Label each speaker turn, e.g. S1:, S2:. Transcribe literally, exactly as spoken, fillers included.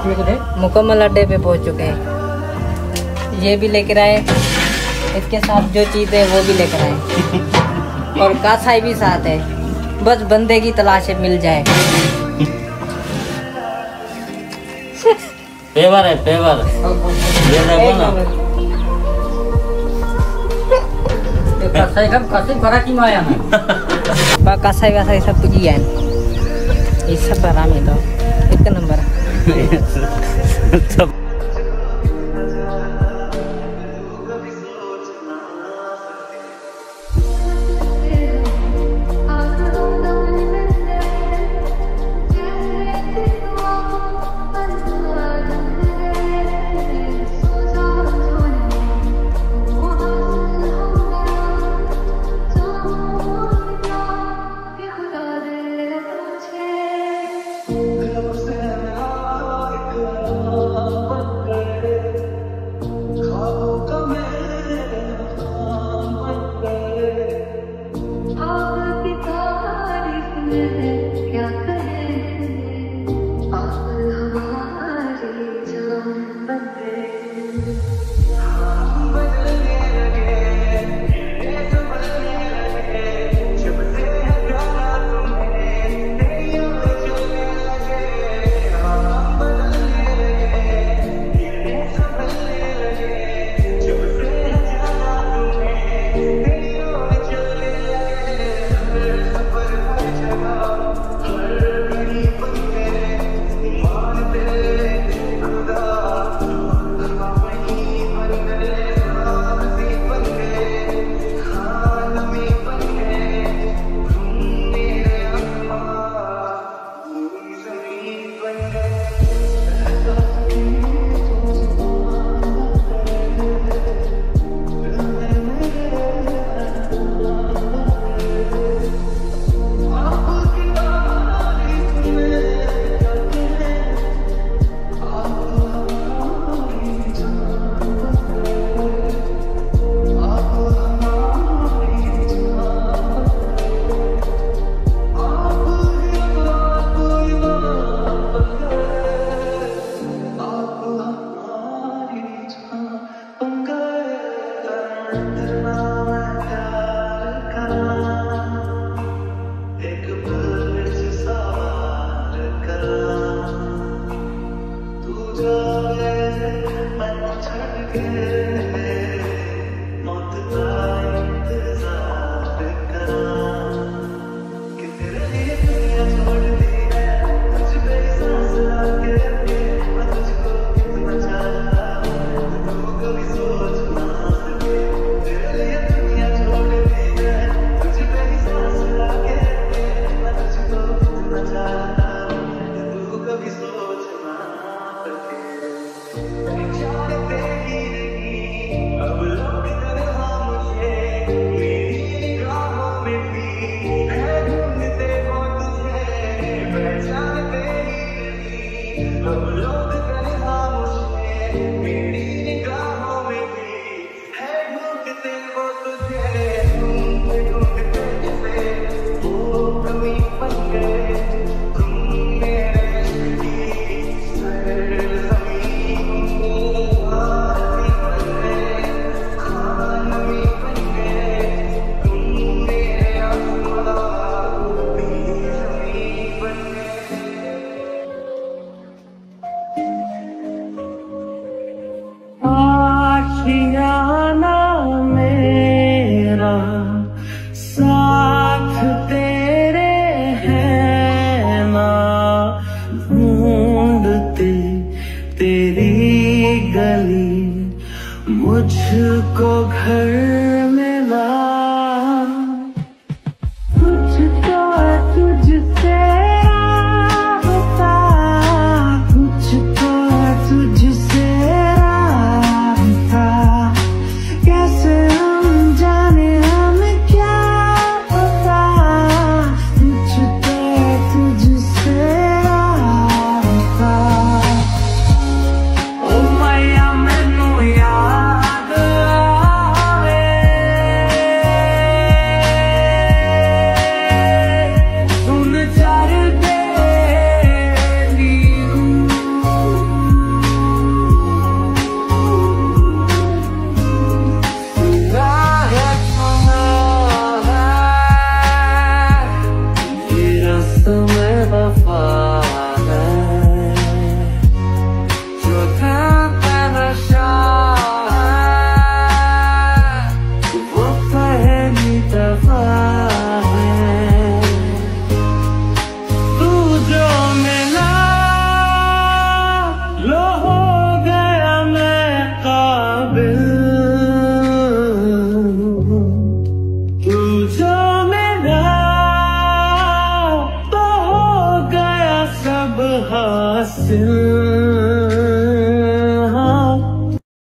S1: मुकम्मल अड्डे पे पहुंच चुके हैं। ये भी लेकर आए, इसके साथ जो चीज़ है वो भी लेकर आए और कासाई भी साथ है। बस बंदे की तलाश मिल जाए।
S2: पेवर है पेवर, ये देखो ना।
S1: कासाई कब कासाई बड़ा की माया है। बा कासाई वासाई सब कुछ ही है। ये सब आराम है तो एक नंबर। सब
S3: मुझको घर मिला, मुझको तुझसे राबता, मुझको तुझसे राबता, कैसे हम जाने हमें क्या पता, मुझको तुझसे राबता। ओ मैया मैनू याद आवे, में